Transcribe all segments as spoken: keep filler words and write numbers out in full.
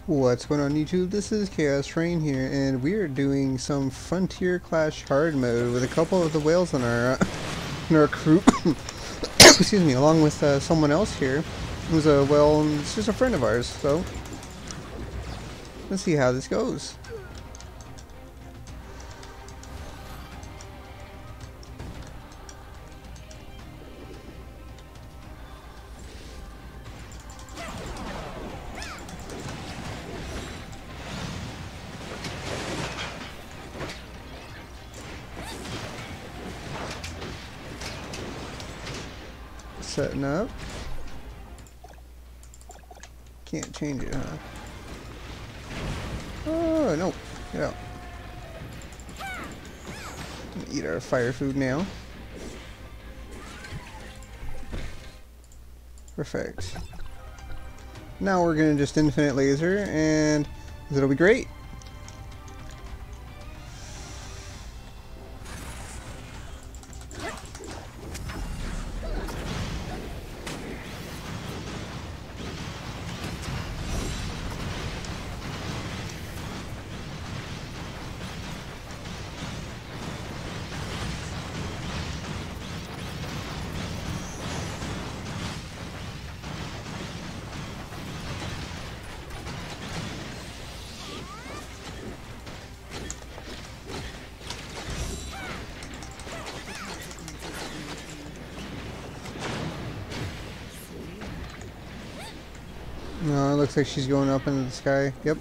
What's going on YouTube? This is Chaos Train here, and we are doing some Frontier Clash hard mode with a couple of the whales in our uh, in our crew. Excuse me, along with uh, someone else here, who's a well, it's just a friend of ours. So let's see how this goes. Setting up. Can't change it, huh? Oh, no. Get out. Gonna eat our fire food now. Perfect. Now we're gonna just infinite laser, and it'll be great. No, it looks like she's going up into the sky. Yep.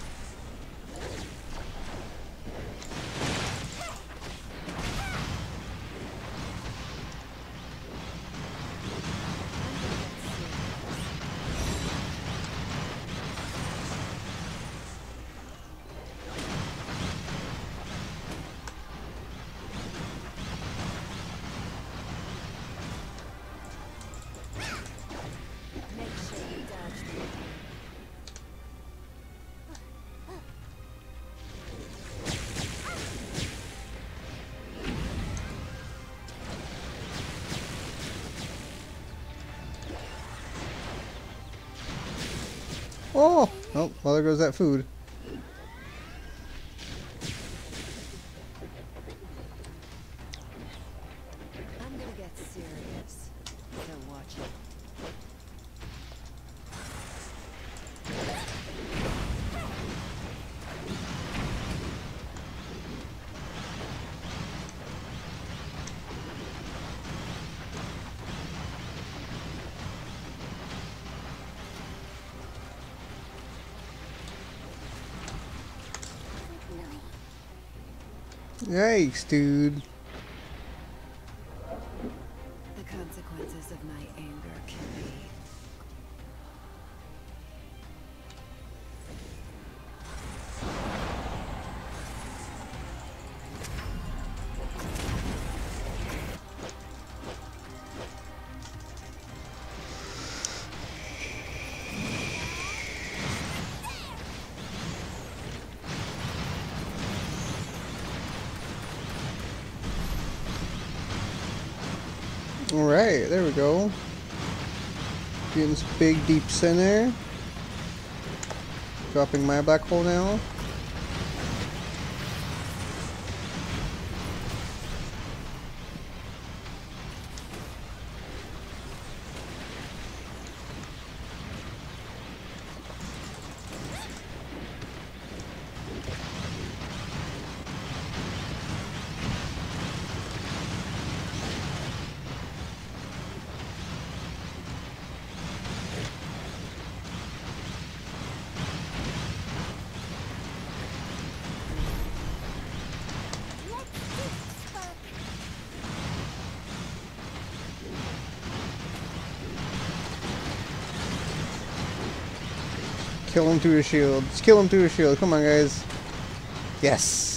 Oh! Oh, well, there goes that food. I'm gonna get serious. So watch it. Yikes, dude. The consequences of my anger can be. Alright, there we go. Getting this big deep center. Dropping my black hole now. Kill him through his shield. Just kill him through his shield. Come on, guys. Yes.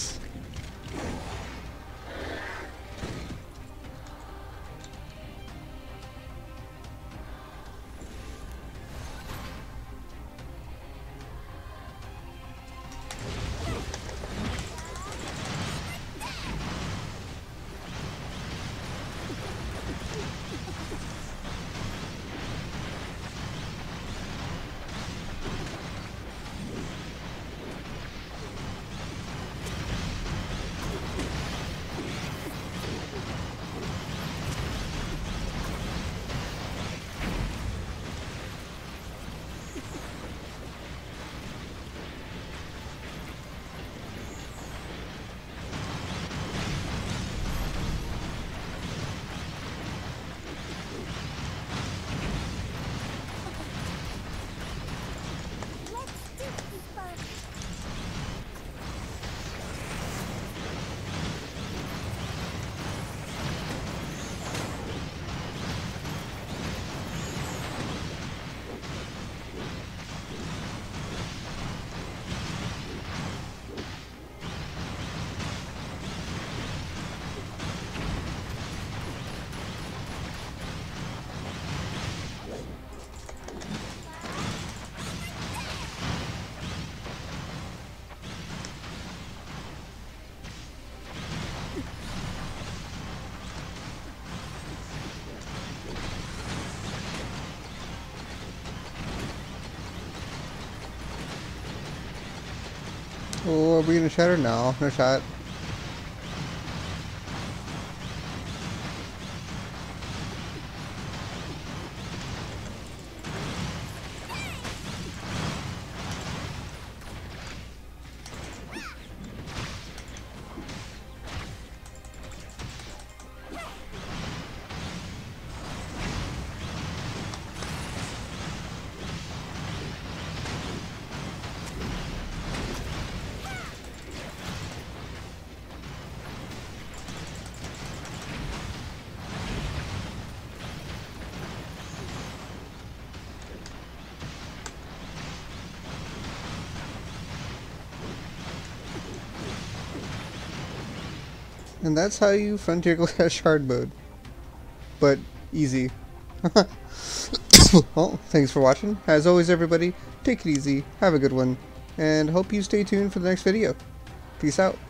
Oh, are we gonna shatter? No, no shot. And that's how you Frontier Clash hard mode. But easy. Well, thanks for watching. As always, everybody, take it easy, have a good one, and hope you stay tuned for the next video. Peace out.